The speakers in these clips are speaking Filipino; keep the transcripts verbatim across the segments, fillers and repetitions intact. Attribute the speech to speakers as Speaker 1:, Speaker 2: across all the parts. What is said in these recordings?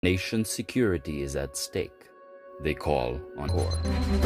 Speaker 1: Nation's security is at stake. They call on war.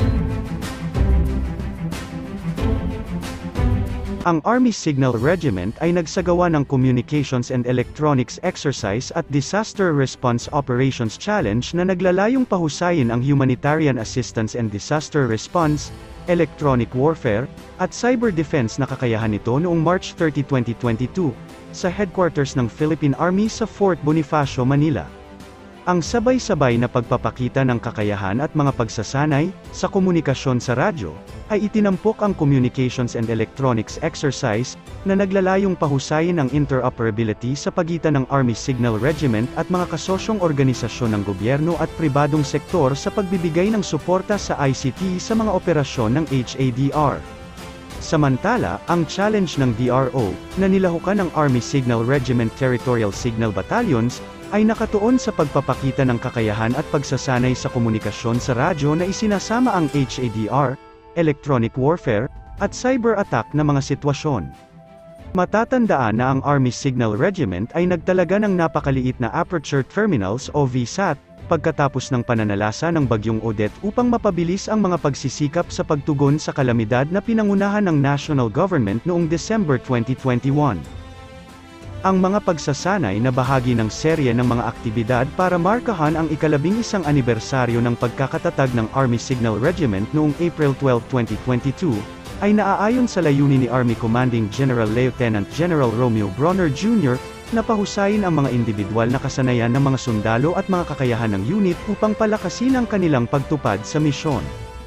Speaker 2: Ang Army Signal Regiment ay nagsagawa ng Communications and Electronics Exercise at Disaster Response Operations Challenge na naglalayong pahusayin ang humanitarian assistance and disaster response, electronic warfare, at cyber defense na kakayahan nito noong March thirtieth, twenty twenty-two, sa headquarters ng Philippine Army sa Fort Bonifacio, Manila. Ang sabay-sabay na pagpapakita ng kakayahan at mga pagsasanay sa komunikasyon sa radyo ay itinampok ang Communications and Electronics Exercise na naglalayong pahusayin ang interoperability sa pagitan ng Army Signal Regiment at mga kasosyong organisasyon ng gobyerno at pribadong sektor sa pagbibigay ng suporta sa I C T sa mga operasyon ng H A D R. Samantala, ang challenge ng D R O, na nilahukan ng Army Signal Regiment Territorial Signal Battalions, ay nakatuon sa pagpapakita ng kakayahan at pagsasanay sa komunikasyon sa radyo na isinasama ang H A D R, electronic warfare, at cyber attack na mga sitwasyon. Matatandaan na ang Army Signal Regiment ay nagtalaga ng napakaliit na aperture terminals o V SAT, pagkatapos ng pananalasa ng bagyong Odette upang mapabilis ang mga pagsisikap sa pagtugon sa kalamidad na pinangunahan ng national government noong December twenty twenty-one. Ang mga pagsasanay na bahagi ng serye ng mga aktibidad para markahan ang ikalabing isang anibersaryo ng pagkakatatag ng Army Signal Regiment noong April twelfth, twenty twenty-two, ay naaayon sa layunin ni Army Commanding General Lieutenant General Romeo Bronner Junior na pahusayin ang mga individual na kasanayan ng mga sundalo at mga kakayahan ng unit upang palakasin ang kanilang pagtupad sa misyon.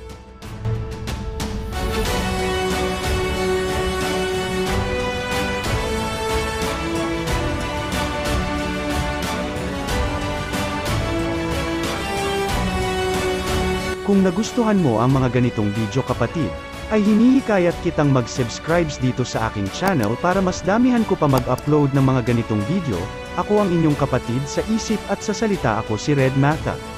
Speaker 2: Kung nagustuhan mo ang mga ganitong video kapatid, ay hinihikayat kitang mag-subscribe dito sa aking channel para mas damihan ko pa mag-upload ng mga ganitong video. Ako ang inyong kapatid sa isip at sa salita, ako si Red Mata.